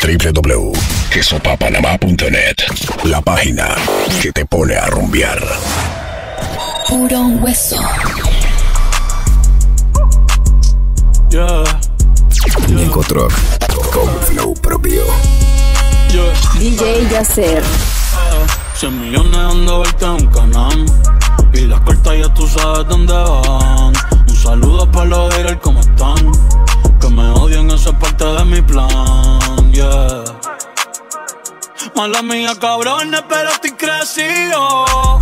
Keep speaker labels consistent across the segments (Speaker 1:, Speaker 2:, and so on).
Speaker 1: www.quesopapanamá.net, la página que te pone a rumbear.
Speaker 2: Puro hueso.
Speaker 1: Nico Truck con flow propio.
Speaker 2: DJ Yacer.
Speaker 3: 100 millones dando vuelta en un canal. Y las cartas ya tú sabes dónde van. Un saludo para los haters, ¿cómo están? Que me odian, esa es parte de mi plan, yeah. Mala mía, cabrones, pero estoy crecido.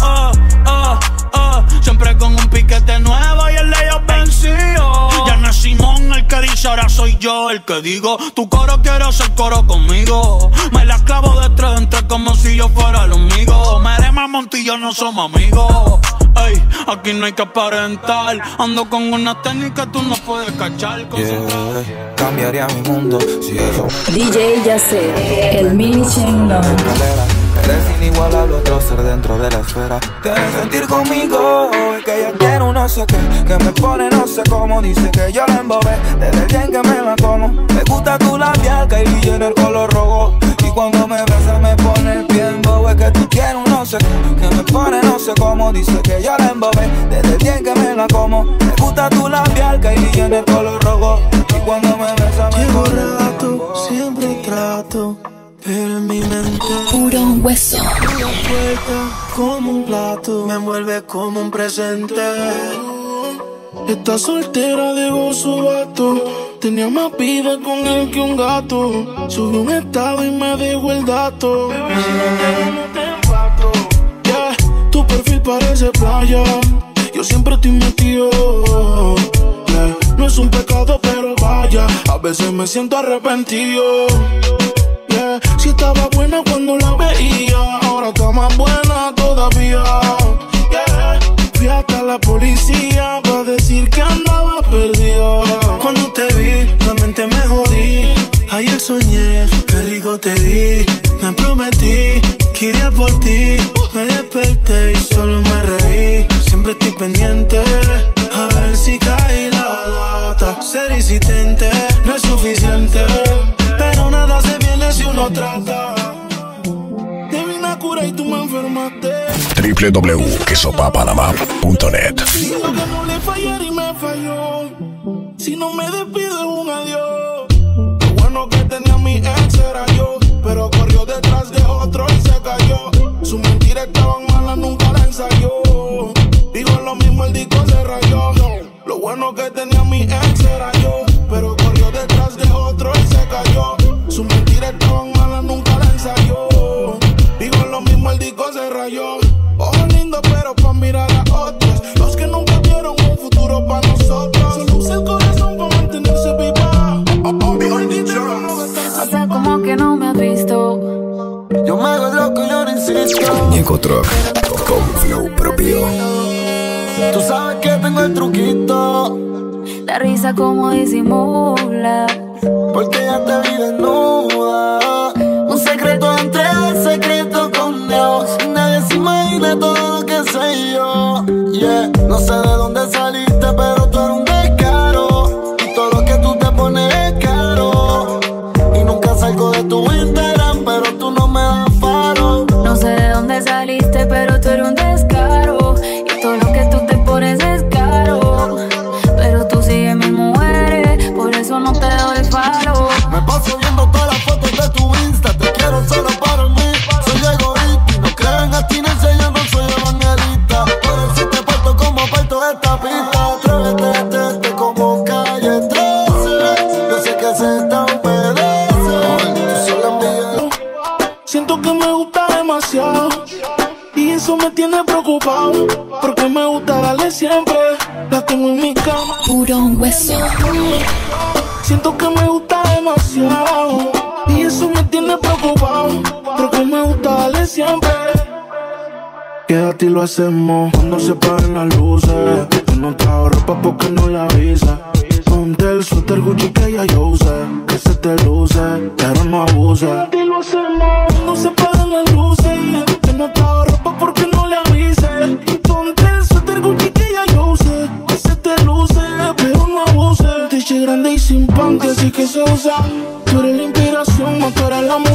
Speaker 3: Siempre con un piquete nuevo y el de ellos vencido. Ya no es Simón el que dice, ahora soy yo el que digo. Tu coro quiere hacer coro conmigo. Me la clavo de tres en tres como si yo fuera el amigo. Me de Montillo, no somos amigos. Ey, aquí no hay que aparentar. Ando con una técnica que tú no puedes cachar.
Speaker 4: Cambiaría mi mundo si eso.
Speaker 2: DJ Yacer, el mini chingón.
Speaker 4: Eres inigualable, otro ser dentro de la esfera. Quieres sentir conmigo, es que yo quiero un no sé qué, que me pone no sé cómo. Dice que yo la embobé, desde el día en que me la como. Me gusta tu labial, Kylie Jenner color rojo. Y cuando me besas me pone el pie en bobo. Es que tú quieres un no sé qué, que me pone no sé cómo. Dice que yo la embobé, desde el día en que me la como. Me gusta tu labial, Kylie Jenner color rojo. Y cuando me besas me
Speaker 5: llevo
Speaker 4: pone
Speaker 5: rato, siempre trato, pero en mi mente
Speaker 2: puro hueso.
Speaker 5: una puerta como un plato, me envuelve como un presente. Está soltera, dejó su vato. Tenía más vida con él que un gato. Subió un estado y me dejó el dato. Yeah, tu perfil parece playa. Yo siempre estoy metido. Yeah, no es un pecado, pero vaya, a veces me siento arrepentido. Yeah, si estaba buena cuando la veía, ahora está más buena todavía. Yeah, fui hasta la policía para decir que andaba perdido. Cuando te vi, la mente me jodí. Ayer soñé, qué rico te di. Me prometí que iría por ti. Me desperté y solo me reí. Siempre estoy pendiente, a ver si cae la data. Ser insistente no es suficiente, pero nada se viene si uno trata. Te vine a curar y tú me enfermaste.
Speaker 1: www.quesopapanamá.net.
Speaker 5: Digo que no le fallaré y me falló. Si no me despido es un adiós. Lo bueno que tenía mi ex era yo, pero corrió detrás de otro y se cayó. Sus mentiras estaban malas, nunca la ensayó. Digo lo mismo, el disco se rayó. Lo bueno que tenía mi ex era yo, pero corrió detrás de otro y se cayó. Sus mentiras estaban malas, nunca la ensayó. Digo lo mismo, el disco se rayó. Ojos lindos pero pa' mirar a otros, los que nunca vieron un futuro pa' nosotros. Solo usa el corazón pa' mantenerse viva.
Speaker 6: O sea, como que no me has visto.
Speaker 5: Yo me hago loco, yo no insisto.
Speaker 1: Nico Truck con flow propio.
Speaker 5: Tú sabes que tengo el truquito,
Speaker 6: La risa como disimula.
Speaker 5: porque ya te vi desnuda. Un secreto entre el secreto con Dios. Nadie se imagina todo lo que sé yo. Yeah, no sé de dónde saliste, pero tú eres un descaro. Y todo lo que tú te pones es caro. Y nunca salgo de tu Instagram, pero tú no me das faro.
Speaker 6: No sé de dónde saliste, pero tú eres un descaro. Y todo lo que tú te pones es caro. Pero tú sigues mis mujeres, por eso no te doy faro.
Speaker 5: Me paso viendo todas las fotos de tu Insta. Te quiero solo para mí. Soy egoísta y no crean a ti, no sé, yo no soy evangelista. Por eso te parto como parto esta pista. Atrévete, como Calle 13. Yo sé que se te obedece. Tú solo envías. Siento que me gusta demasiado y eso me tiene preocupado, porque me gusta darle siempre. La tengo en mi cama.
Speaker 2: Puro hueso.
Speaker 5: Siento que me gusta demasiado y eso me tiene preocupado, porque me gusta darle siempre. Quédate y lo hacemos cuando se paguen las luces. Yo no trajo ropa porque no la avisa. Ponte el suéter Gucci que ya yo usé, que se te luce, pero no abuse. Quédate y lo hacemos cuando se paguen las luces. Yo no trajo ropa porque no le avise. Y ponte el suéter Gucci que ya yo usé, que se te luce, pero no abuse. Te eché grande y sin pan, que sí que se usa. Tú eres la inspiración, motor a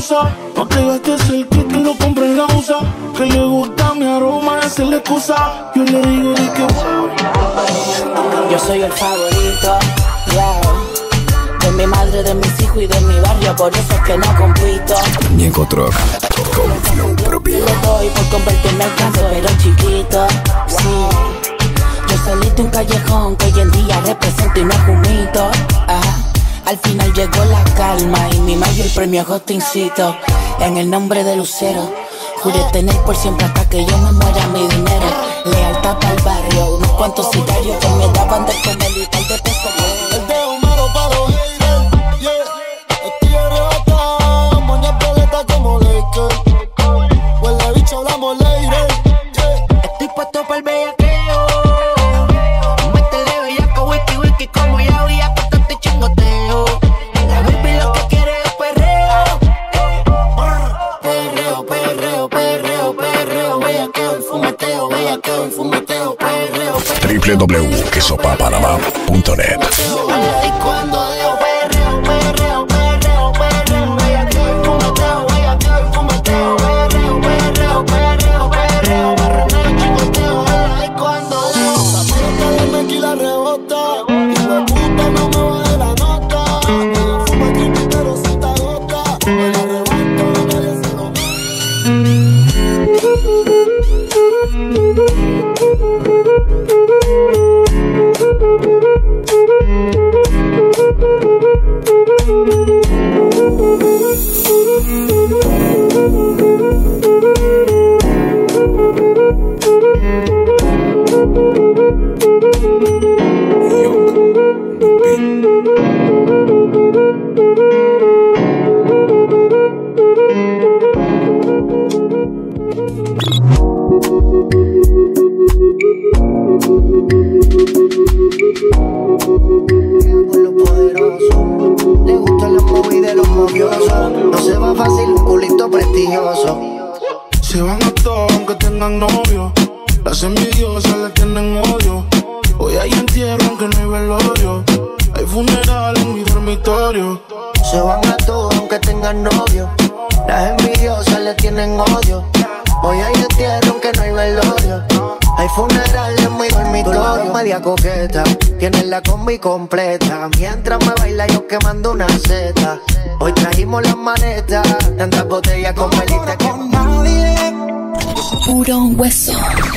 Speaker 5: causa. Pa' que gastes el kit que lo compre en la USA. Que le gusta mi aroma, esa es la excusa. Yo le digo de que
Speaker 7: yo soy el favorito, yeah. De mi madre, de mis hijos y de mi barrio, por eso es que no compito.
Speaker 1: Ñengo Truck, con flow propio.
Speaker 7: Lo doy por convertirme en canto, pero chiquito, sí. Yo solito un callejón que hoy en día represento y no es un mito. Al final llegó la calma y mi mayor premio es Hostincito. En el nombre de Lucero, juré tener por siempre hasta que yo me muera mi dinero. Lealtad para el barrio, unos cuantos sicarios que me daban de comer y tal de peso.
Speaker 8: El dedo malo para los haters, yeah. Estoy arrebatado, moña violeta como Laker. Huele bicho, hablamos later, yeah.
Speaker 7: Estoy puesto para el bellaqueo. Métele bellaco, wiki wiki como ya voy a cortar este chingoteo. La baby lo que quiere es perreo. Perreo, perreo, perreo, perreo. Bellaqueo y fumeteo, bellaqueo y fumeteo, perreo, perreo.
Speaker 1: www.quesopapanamá.net.
Speaker 7: Y cuando digo perreo, perreo, perreo, perreo, bellaqueo y fumeteo, bellaqueo y fumeteo, perreo, perreo, perreo, perreo, barreneo, chingoteo. Y cuando digo
Speaker 8: La tequila rebota, y la puta no me baje la nota. Ella fuma creepy pero si te agota. Me la arrebato, nadie se lo da.
Speaker 9: Con lo poderoso, le gustan los movies de los mafiosos. No se va fácil un culito prestigioso.
Speaker 5: se van a todos aunque tengan novio. Las envidiosas le tienen odio. Hoy hay entierro aunque no hay velorio. Hay funeral en mi dormitorio.
Speaker 9: Se van a todos aunque tengan novio. Las envidiosas le tienen odio. Hoy hay entierro aunque no hay velorio. Hay funeral en mi dormitorio. Media coqueta, tienes la combi completa. Mientras me baila yo quemando una seta. Hoy trajimos las maletas, tantas botellas con velita que
Speaker 8: con nadie,
Speaker 2: Puro hueso.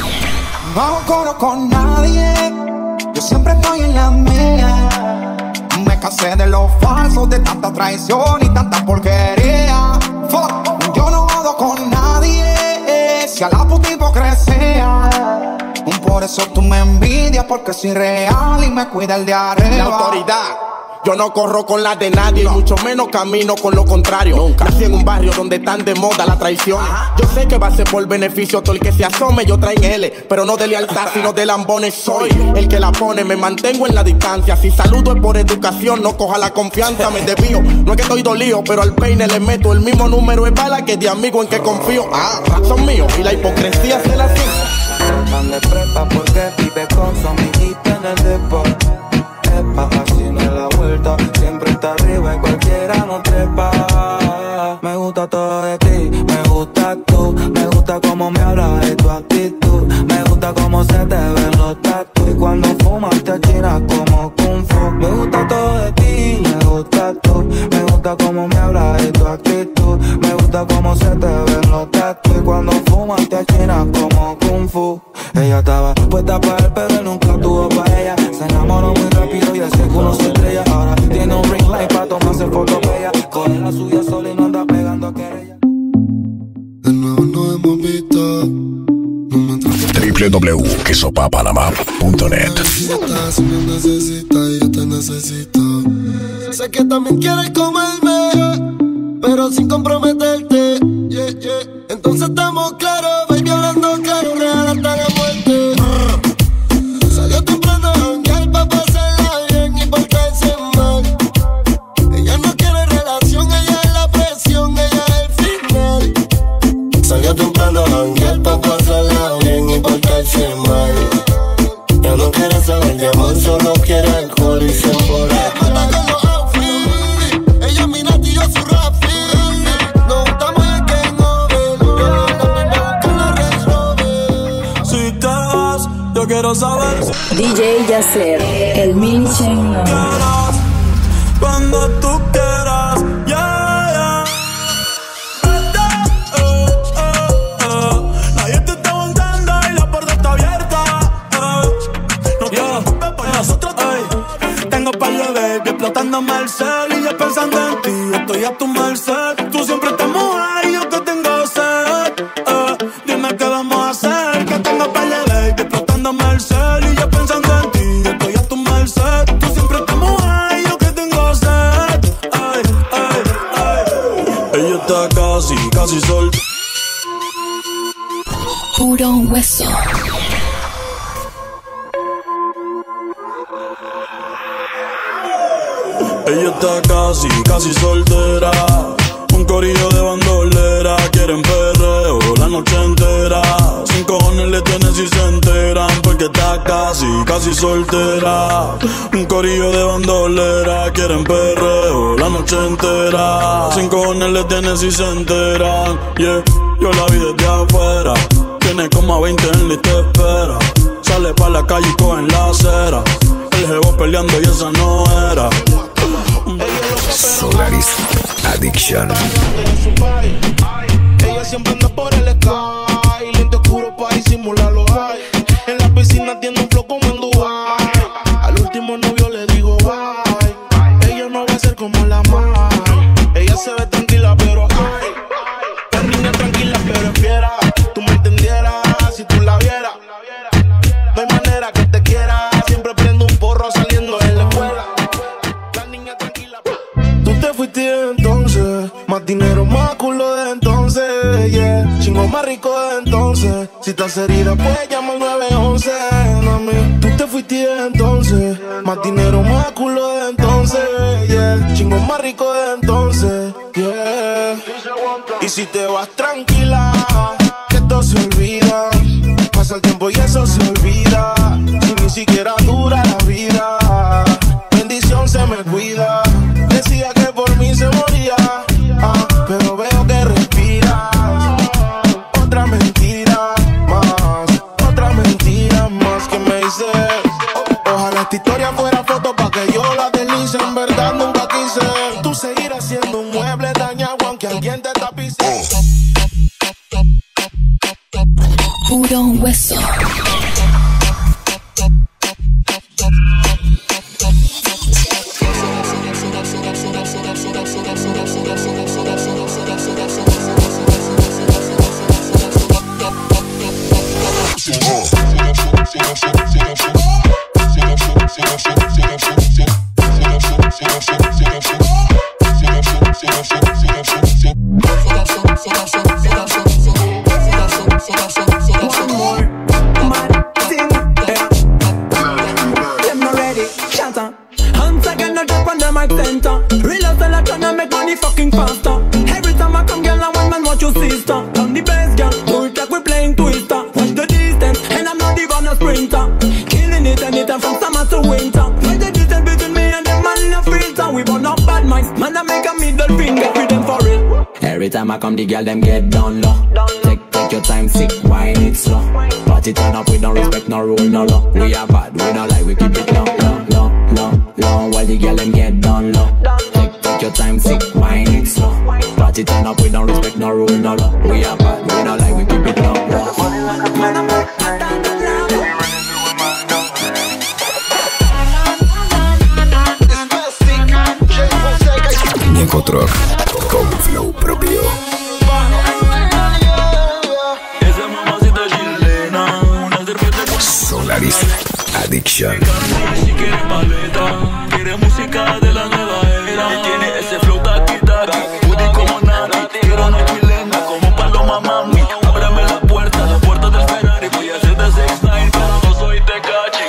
Speaker 8: no hago coro con nadie. Yo siempre estoy en la mía. Me cansé de los falsos, de tanta traición y tanta porquería. Fuck, yo no jodo con nadie. Si a la puta hipocresía. Por eso tú me envidias, porque soy real y me cuida el de arriba.
Speaker 10: La autoridad. Yo no corro con la de nadie, mucho menos camino con lo contrario. Nunca. Nací en un barrio donde están de moda las traiciones. Yo sé que va a ser por beneficio todo el que se asome. Yo traen L, pero no de lealtad, sino de lambones. Soy el que la pone, me mantengo en la distancia. Si saludo es por educación, no coja la confianza, me desvío. No es que estoy dolido, pero al peine le meto el mismo número de bala que de amigo en que confío. Son míos y la hipocresía se la siente.
Speaker 4: Van de prepa porque vive con su amiguita en el deporte. Epa, así no es la vuelta. Siempre está arriba y cualquiera no trepa. Me gusta todo de ti, me gusta tú. Me gusta cómo me hablas de tu actitud. Me gusta cómo se te ven los tatuajes. Y cuando fumas te achinas como Kung Fu. Me gusta todo de ti, me gusta tú. Me gusta cómo me hablas de tu actitud. Me gusta cómo se te ven los tatuajes. Y cuando fumas te achinas como Kung Fu. Ella estaba puesta para él, pero él nunca tuvo para ella. Se enamoró muy rápido y ese culo se estrella. Ahora tiene un ring light para tomarse fotos bella. Coge la suya sola y no anda pegando a querella.
Speaker 8: De nuevo no hemos visto.
Speaker 1: www.quesopapanamá.net.
Speaker 8: Si me necesitas y yo te necesito. Sé que también quieres comerme, pero sin comprometerte. Yeah, yeah. Entonces estamos claros, baby, hablando claro, real hasta la muerte. Salió temprano a janguear pa' pasarla bien y portarse mal. Ella no quiere relación, ella es la presión, ella es el final. Salió temprano a janguear pa' pasarla bien y portarse mal. Ya no quiere saber de amor, solo quiere alcohol y se emborracha. Ella mira y yo su Rafi. No
Speaker 3: quiero saber si
Speaker 2: DJ Yacer, el mini chain.
Speaker 3: cuando tú quieras, yeah, nadie te está volteando y la puerta está abierta. No te preocupes por nosotros, tengo par de baby explotándome el cel y yo pensando en ti, estoy a tu merced. Tú siempre estás mujer y yo que tengo sed. Dime qué vamos a hacer, que tengo par de baby explotándome el cel y yo pensando en ti, estoy a tu merced. Tú siempre estás mujer y yo que tengo sed. Ella está casi solta.
Speaker 2: Puro hueso.
Speaker 3: Ella está casi soltera. Un corillo de bandolera. Quieren perreo la noche entera. Sin cojones le tienen si se enteran. Porque está casi soltera. Un corillo de bandolera. Quieren perreo la noche entera. Sin cojones le tienen si se enteran. Yeah, yo la vi desde afuera. Tiene como a 20 en lista de espera. Sale pa' la calle y cogen la acera. El jevo peleando y esa no era.
Speaker 1: Solaris Addiction.
Speaker 5: Ella siempre anda por el sky. Lente oscuro pa' disimular los high. En la piscina tiene un flow como en Dubai. Al último novio le digo bye. Ella no va a ser como la Mai. Ella se ve tranquila pero ay. La niña tranquila pero es fiera. Tú me entendieras si tú la vieras. No hay manera que te quiera. Siempre prendo un porro saliendo de la escuela. La niña tranquila. Tú te fuiste entonces. Más dinero, más culo de entonces. Yeah. Chingo más rico de entonces. Si estás herida, pues llama al 911. Mami. Tú te fuiste entonces. Más dinero, más culo de entonces. Yeah. Chingo más rico de entonces. Yeah. Y si te vas tranquila, que esto se olvida. Pasa el tiempo y eso se olvida. Si ni siquiera dura la vida. Bendición se me cuida. Decía que por mí se moría, pero veo que respiras. Otra mentira más que me dices. Ojalá esta historia fuera foto pa' que yo la deslice. En verdad nunca quise tú seguir siendo un mueble dañado aunque alguien te tapice.
Speaker 2: Puro hueso.
Speaker 11: Every time I come, the girl them get down low. Take your time, sick, wine it slow. Party turn up, we don't respect no rule, no law. We are bad, we don't like, we keep it low. While the girl them get down low. Take your time, sick, wine it slow. Party turn up, we don't respect no rule, no law. We are bad, we don't like, we keep it low.
Speaker 1: Niekotrok con flow propio. Solaris Addiction.
Speaker 3: Si quiere paleta, quiere música de la nueva era. Tiene ese flow taqui-taqui, booty como Nati. Quiero una chilena como Paloma Mami. Ábrame la puerta del Ferrari. Voy a hacer de 6ix9ine, pero no soy Tecachi.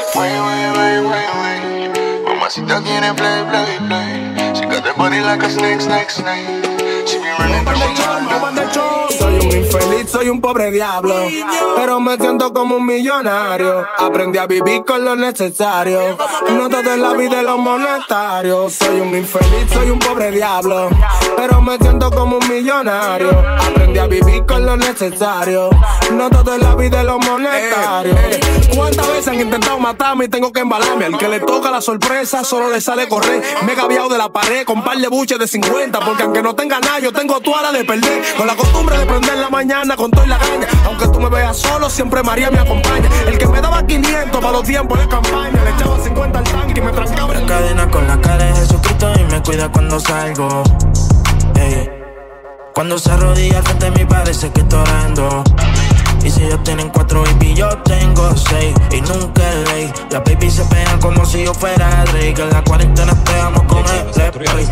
Speaker 12: Mamacita quiere play. She got that body like a snake.
Speaker 10: Soy un infeliz, soy un pobre diablo, pero me siento como un millonario. Aprendí a vivir con lo necesario, no todo en la vida es lo monetario. Soy un infeliz, soy un pobre diablo, pero me siento como un millonario. Aprendí a vivir con lo necesario, no todo en la vida es lo monetario. ¿Cuántas veces han intentado matarme y tengo que embalarme? Al que le toca la sorpresa solo le sale correr. Me he gaviado de la pared con par de buches de 50, porque aunque no tenga nada yo tengo toda la de perder. Con la costumbre de prender la mañana con toda la gaña. Aunque tú me veas solo, siempre María me acompaña. El que me daba 500 para los tiempos de campaña, le echaba 50 al tanque y me trancaba.
Speaker 12: La cadena con la cara de Jesucristo y me cuida cuando salgo. Ey. Cuando se arrodilla al frente de mí parece que estoy orando. Y si ellos tienen 4 baby, yo tengo 6. Y nunca es ley. Las baby se pegan como si yo fuera rey. Que en la cuarentena pegamos con el replay.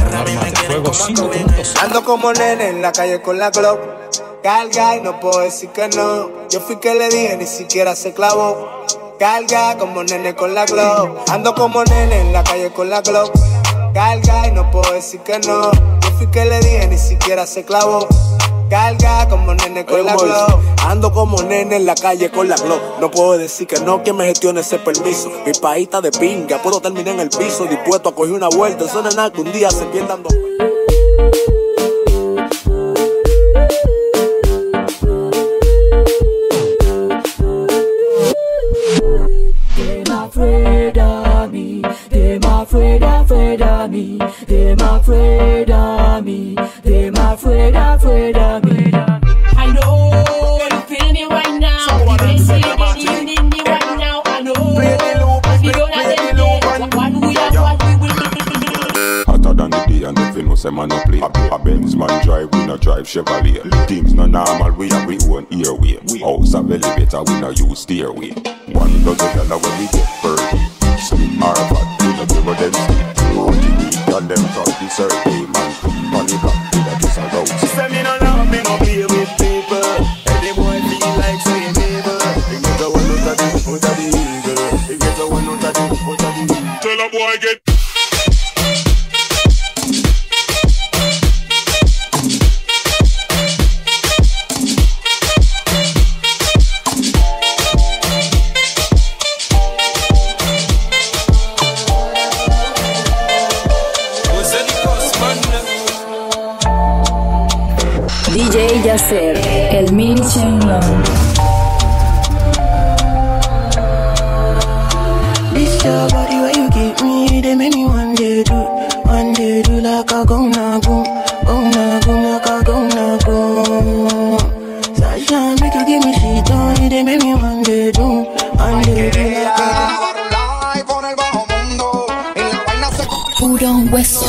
Speaker 10: Ando como nene en la calle con la Glock. Carga y no puedo decir que no. Yo fui que le dije, ni siquiera se clavó. Carga como nene con la Glock. Ando como nene en la calle con la Glock. Carga y no puedo decir que no. Yo fui que le dije, ni siquiera se clavó. Carga como nene con la Glock.
Speaker 13: Ando como nene en la calle con la Glock. No puedo decir que no, que me gestione ese permiso. Mi país está de pinga, puedo terminar en el piso. Dispuesto a coger una vuelta, eso no es nada que un día se pierdan dos.
Speaker 14: Them afraid of me, them afraid of me, them afraid of me, them afraid of me.
Speaker 15: I know you feel me right now. You can see it, you need me right now. I know. If you don't have them, what we are, what we will do.
Speaker 16: Hotter than the day and if you know say man no play. A Benz man drive, we no drive Chevrolet. Things no normal, we have we own airway. House of elevator, we no use stairway. One dozen dollar when we get birdie. Spin our fat, we no give a them stick. All the week and them from the survey man. Money back, we a kiss a rouse.
Speaker 17: Say me no love, me no play with people. Every boy feel like saying neighbor. You get the one out of the eagle. You get the one out of the eagle. Tell a boy get.
Speaker 2: DJ Yacer, el mini chingón.
Speaker 7: This your body where you give me, they make me one day do like a gonna go, like a gonna go. Sunshine make you give me shit on, they make me one day do like a
Speaker 2: Puro hueso.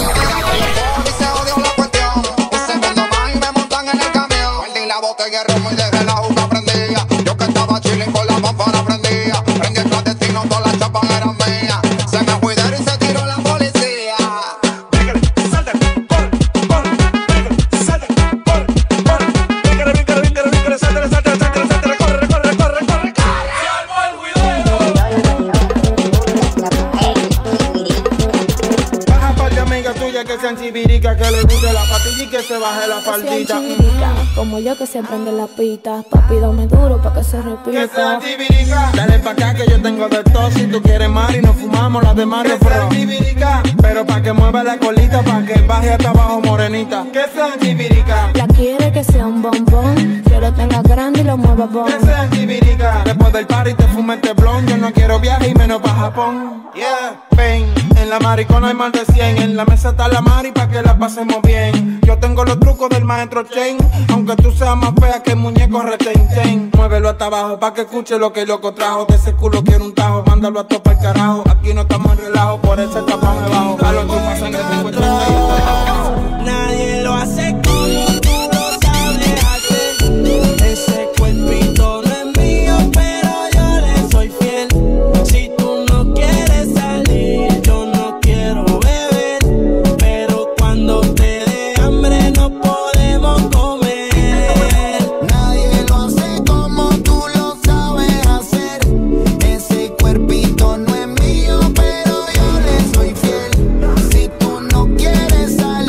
Speaker 10: Que le guste la patilla y que se baje la faldita.
Speaker 6: Como yo que se prende la pita. Papi, dame duro pa' que se repita.
Speaker 10: Que sea tibirica. Dale pa' acá que yo tengo de todo. Si tú quieres mar y nos fumamos las de Mario Pro. Pero pa' que mueva la colita, pa' que baje hasta abajo morenita. Que sea tibirica.
Speaker 6: La quiere que sea un bombón. Quiero tenga grande y lo mueva bon.
Speaker 10: Que sea tibirica. Después del party te fume este blon. Yo no quiero viaje y menos pa' Japón. Yeah, ven. En la maricona hay más de 100. En la mesa está la mari pa' que la pasemos bien. Yo tengo los trucos del maestro Chen. Aunque tú seas más fea que el muñeco retenten. Muévelo hasta abajo pa' que escuche lo que el loco trajo. De ese culo quiero un tajo, mándalo a topar el carajo. Aquí no estamos en relajo, por eso tapame bajo. A los chupas sangre tengo el
Speaker 17: nadie lo hace como tú lo sabes hacer. Ese cuerpito no es mío, pero yo le soy fiel. Si tú no quieres salir, yo no quiero beber. Pero cuando te dé hambre no podemos comer.
Speaker 9: Nadie lo hace como tú lo sabes hacer. Ese cuerpito no es mío, pero yo le soy fiel. Si tú no quieres salir,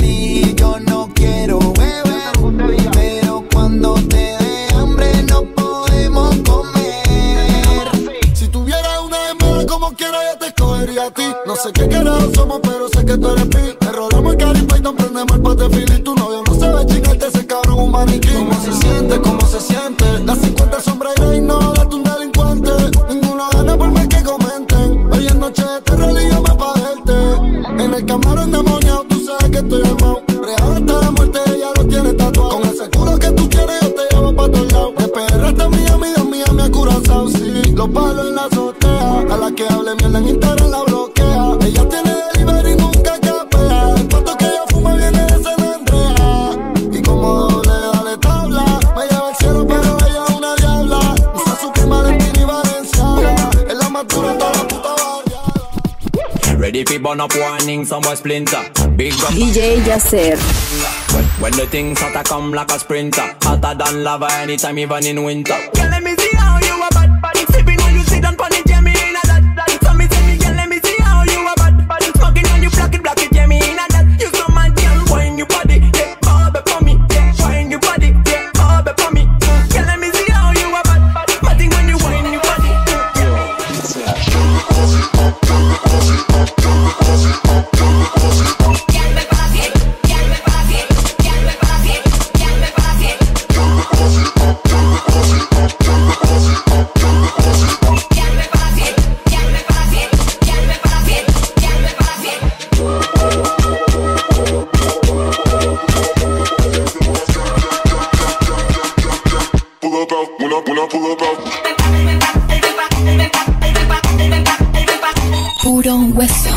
Speaker 8: sé qué carajo somos, pero sé que tú eres pi. Te rolamos el Caribe y nos prendemos el pote fili. Tu novio no se ve chingarte, ese cabrón un maniquí. ¿Cómo se siente? ¿Cómo se siente? Las 50 sombras y no, date un delincuente. Ninguno gana por más que comenten. Hoy es noche de terror y yo me pa' verte. En el camarón demoniado, tú sabes que estoy armado. Real hasta la muerte, ella lo tiene tatuado. Con ese culo que tú quieres, yo te llevo pa' todos lados. De PR hasta Miami, Dios mío, me ha curazao. Sí, los palos en la azotea. A la que hable mierda en Instagram la bloquea. Ella tiene delivery y nunca capea. El pato que ella fuma viene de San Andrea. Y como doble dale tabla, me lleva al cielo pero ella es una diabla. Usa su prima Valentín y Valenciaga. Es la más dura de toda la puta barriada.
Speaker 11: Ready for burn up warning, some boy splinter. Big up
Speaker 2: DJ Yacer.
Speaker 11: when the things hotter come like a sprinter. Hotter than lava anytime, even in winter. Girl, let me see how you a bad body. Sipping when you sit down pon it, yeah, me in a that. So me say me, girl, let me see how you a bad body. Smoking when you block it, yeah, me in a that. You so mad, girl, wine your body, yeah, bob it for me, yeah, wine your body, yeah, bob it for me. Girl, let me see how you a bad body. Matting when you wine your body.
Speaker 6: Puro hueso.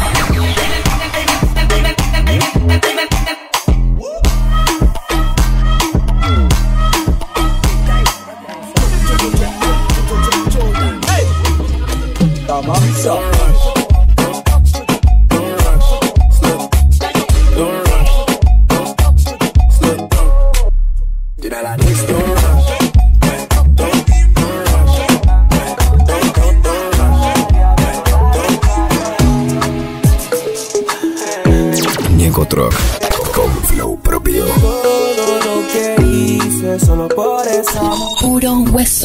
Speaker 1: Truck con flow propio.
Speaker 4: Todo lo que hice solo por eso.
Speaker 6: Puro hueso.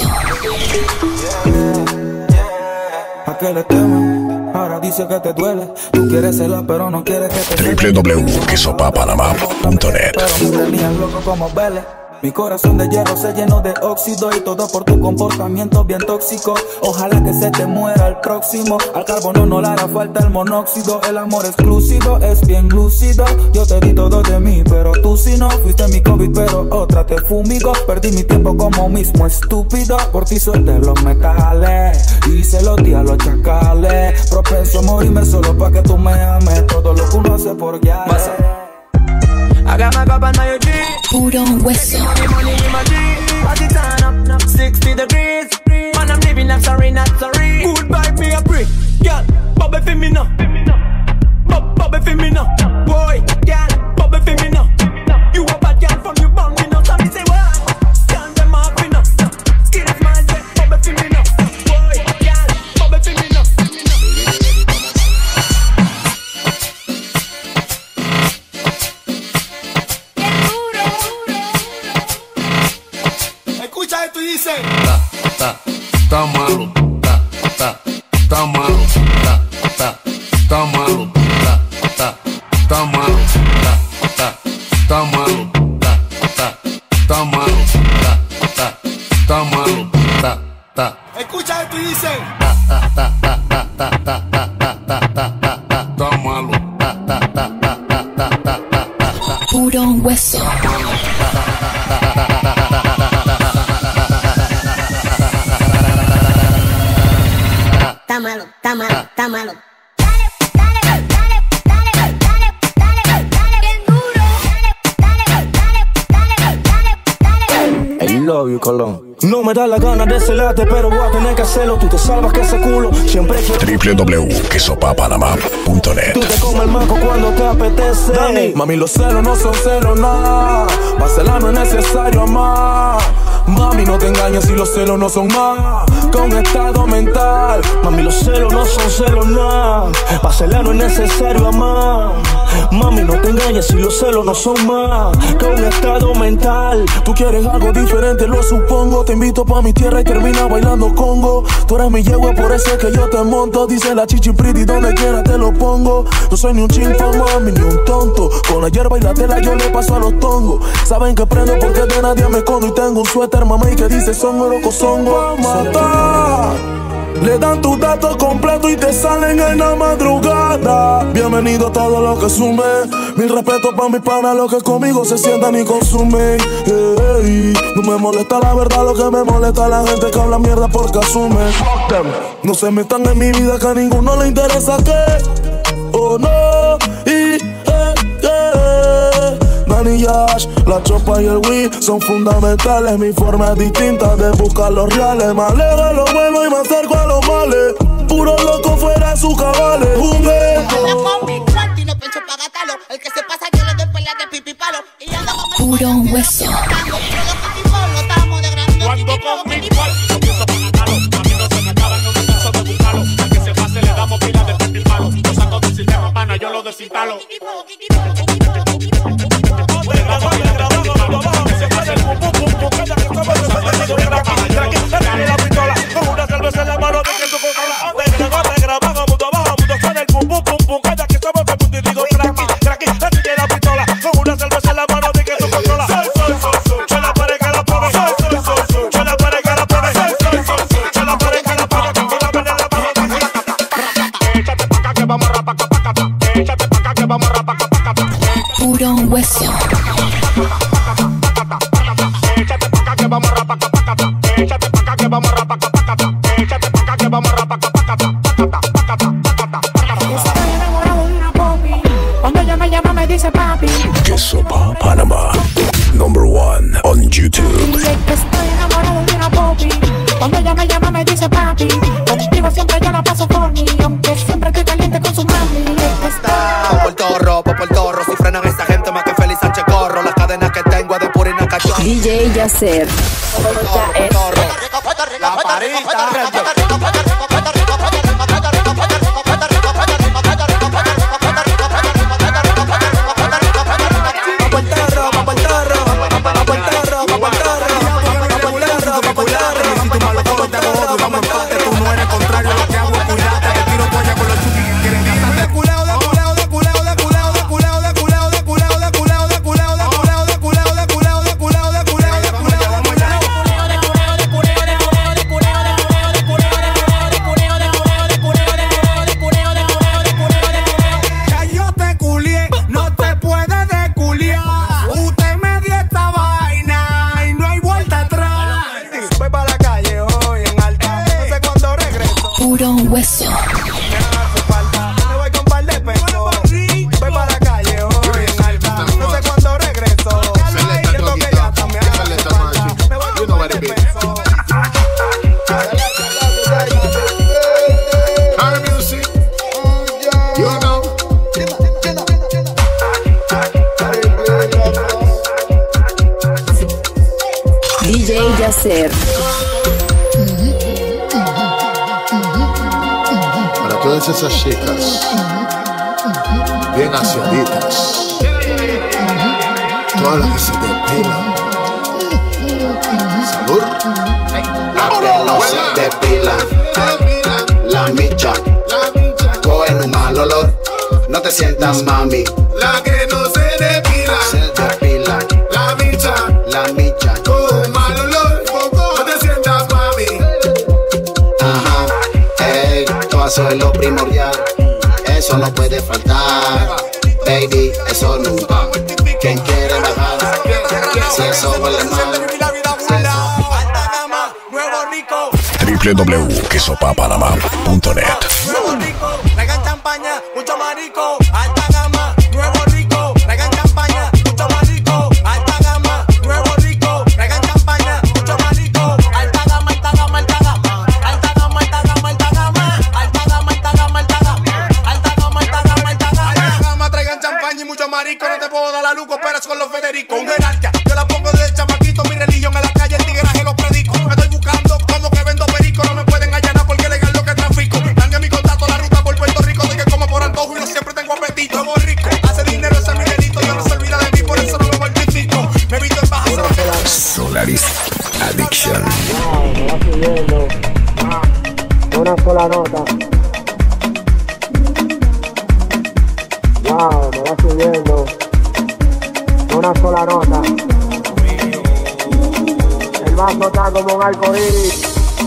Speaker 4: ¿A qué le temes? Ahora dice que te duele. Tú quieres serla pero no quieres que te
Speaker 1: www.quesopapanamá.net.
Speaker 4: Pero me tenías loco como Vélez. Mi corazón de hierro se llenó de óxido y todo por tu comportamiento bien tóxico. Ojalá que se te muera el próximo. Al carbono no le hará falta el monóxido. El amor exclusivo es bien lúcido. Yo te di todo de mí, pero tú si no. Fuiste mi COVID, pero otra te fumigó. Perdí mi tiempo como mismo estúpido. Por ti suelté los metales y se los di a los chacales. Propenso a morirme solo pa' que tú me ames. Todo lo que uno hace por guiar. I got my cup and my OG.
Speaker 6: Puro hueso.
Speaker 4: Money in my G. Party turn up, 60 degrees. Man, I'm living, I'm sorry, not sorry. Good vibe, me a break. Girl, bubble for me now. Bubble for me now. Boy, girl, bubble for me now. You a bad girl from you born me now. So me say what? Stand them up me now. Skin is my jet, bubble for me now. Boy, girl, bubble for me now.
Speaker 8: Escucha esto y dice:
Speaker 18: está malo, está malo, está malo, está malo, está malo, está malo, está malo,
Speaker 8: escucha esto y dice:
Speaker 18: está malo.
Speaker 6: Puro hueso.
Speaker 19: Está malo, está malo, está malo.
Speaker 4: I love you, Colón. No me da la gana de celarte, pero voy a tener que hacerlo. Tú te salvas que ese culo siempre quiero.
Speaker 1: www.quesopapanamá.net.
Speaker 4: Tú te comes el manco cuando te apetece. Dani, mami, los celos no son celos, nada. Pa' celar no es necesario amar.
Speaker 5: Mami, no te engañes si los celos no son más que un estado mental.
Speaker 20: Mami, los celos no son celos nada. Pa' celar no es necesario amar. Mami, no te engañes si los celos no son más que un estado mental.
Speaker 5: Tú quieres algo diferente, lo supongo. Te invito pa' mi tierra y termina bailando congo. Tú eres mi yegua, por eso es que yo te monto. Dice la chichi pretty, donde quiera te lo pongo. No soy ni un chinfa, mami, ni un tonto. Con la hierba y la tela yo le paso a los tongos. Saben que prendo porque de nadie me escondo. Y tengo un suéter, mamá, y que dice son loco, songo. Matar. Le dan tus datos completos y te salen en la madrugada. Bienvenido a todo lo que sume. Mil respetos pa' mis panas, los que conmigo se sientan y consumen. Hey, no me molesta la verdad, lo que me molesta es la gente que habla mierda porque asume. No se metan en mi vida que a ninguno le interesa que oh no, Danny Yash, la chopa y el weed son fundamentales. Mi forma es distinta de buscar los reales. Me alejo de lo bueno y me acerco a los males. Puro loco fuera de sus cabales. Un
Speaker 21: el que se pasa yo le doy pelea de pipi palo. Y anda con
Speaker 2: puro hueso.
Speaker 21: Cuando con mi cuarto comienzo para gatarlo, a mí no se me acaba en un caso de buscarlo. Al que se pase le damos pila de pipi palo. Lo saco del sistema, pana, yo lo desinstalo.
Speaker 2: Puro hueso.
Speaker 21: Échate pa' acá que vamos a rapa, échate pa' acá que vamos a rapa, échate pa' acá que vamos a rapa,
Speaker 22: Estoy enamorado de una popi. Cuando ella me llama me dice papi.
Speaker 1: Que Sopa Panama, #1 on YouTube.
Speaker 22: Dice que estoy enamorado de una popi. Cuando ella me llama me dice papi. Contigo siempre yo la paso por mí, aunque siempre estoy caliente con su mami.
Speaker 23: Por el torro, si frenan esa gente más que Félix Sánchez corro. Las cadenas que tengo es de purina cachorro.
Speaker 2: DJ Yacer.
Speaker 23: La parita.
Speaker 2: Puro hueso.
Speaker 23: Me voy con par de pesos. Voy para la calle hoy en alta. No sé cuándo regreso. Siento que ya está me hace falta. Me voy con par de pesos.
Speaker 18: Our music, you know.
Speaker 2: DJ Yacer.
Speaker 18: Para todas esas chicas bien hacienditas, todas las que se depilan. Salud.
Speaker 24: La que no se depila, la micha, cogen un mal olor. No te sientas mami.
Speaker 18: La que no se depila,
Speaker 24: la micha,
Speaker 18: con mal olor. No te sientas mami.
Speaker 24: Ajá, ey, todo eso es lo primordial. Eso no puede faltar, baby, eso nunca. Quien quiere bajar, si eso huele mal.
Speaker 1: www.quesopapanama.net.
Speaker 23: Nuevo rico, traigan champaña, mucho marico, alta gama, nuevo rico, traigan champaña, mucho marico, alta gama, nuevo rico, traigan champaña, mucho marico, alta gama, alta gama, alta gama, alta gama, alta gama, alta gama, alta gama, alta gama, alta gama, alta gama, alta gama, alta gama, alta gama, traigan champaña y mucho marico, no te puedo dar la luz, esperas con los Federico, un jerarquía, yo la pongo desde chamaquito, mi religión en la calle, el tigre
Speaker 1: Artist Addiction.
Speaker 3: Me va subiendo. Una sola nota. Wow, me va subiendo. Una sola nota. El vaso está como un arcoíris.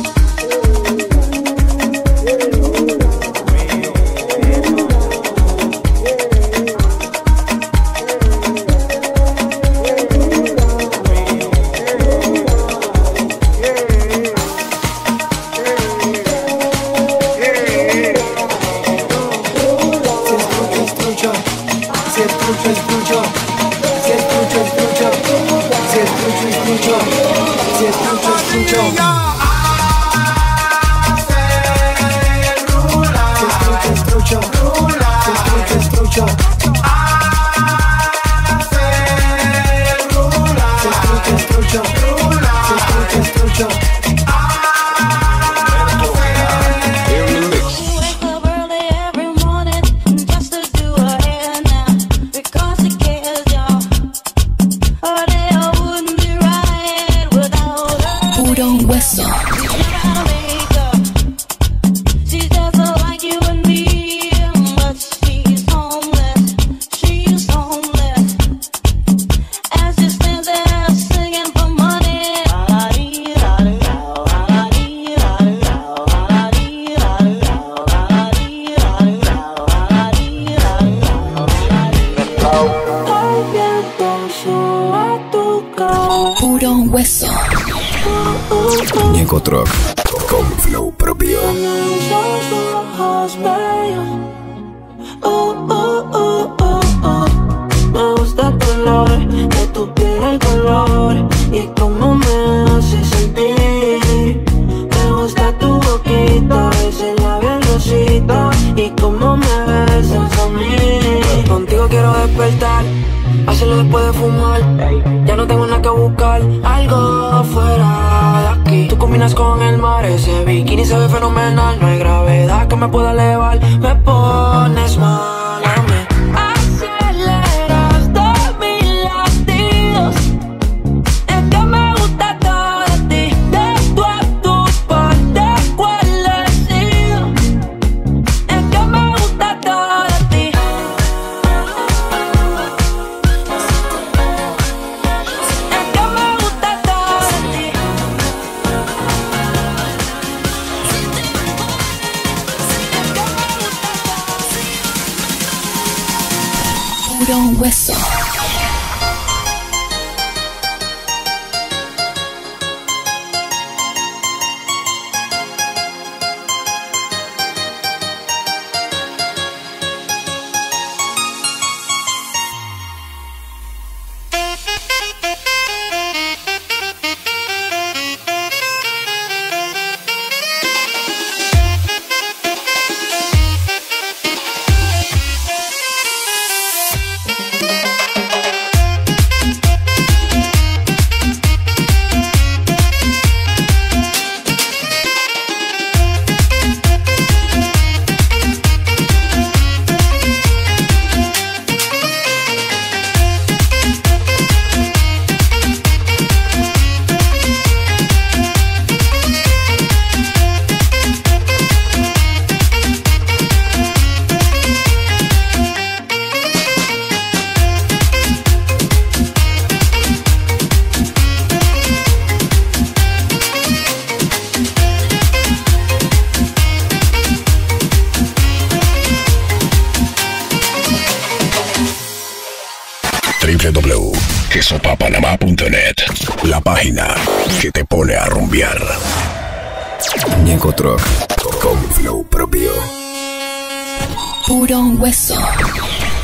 Speaker 1: Ñeco Truck con flow propio.
Speaker 17: Me gusta el color de tu piel, el color y cómo me hace sentir. Me gusta tu boquita, ese labial rosita y cómo me besas a mí. Contigo quiero despertar, hacerlo después de fumar. Ya no tengo nada que buscar, algo fuera de aquí. Tú combinas con el mar, ese bikini se ve fenomenal. No hay gravedad que me pueda elevar, me pones mal a mí. Aceleras todos mis latidos, es que me gusta todo de ti. De tú a tu parte, ¿cuál decido? Es que me gusta todo de ti.
Speaker 2: Puro hueso.
Speaker 1: www.quesopapanamá.net, la página que te pone a rumbear. Ñeco Truck con flow propio.
Speaker 2: Puro hueso.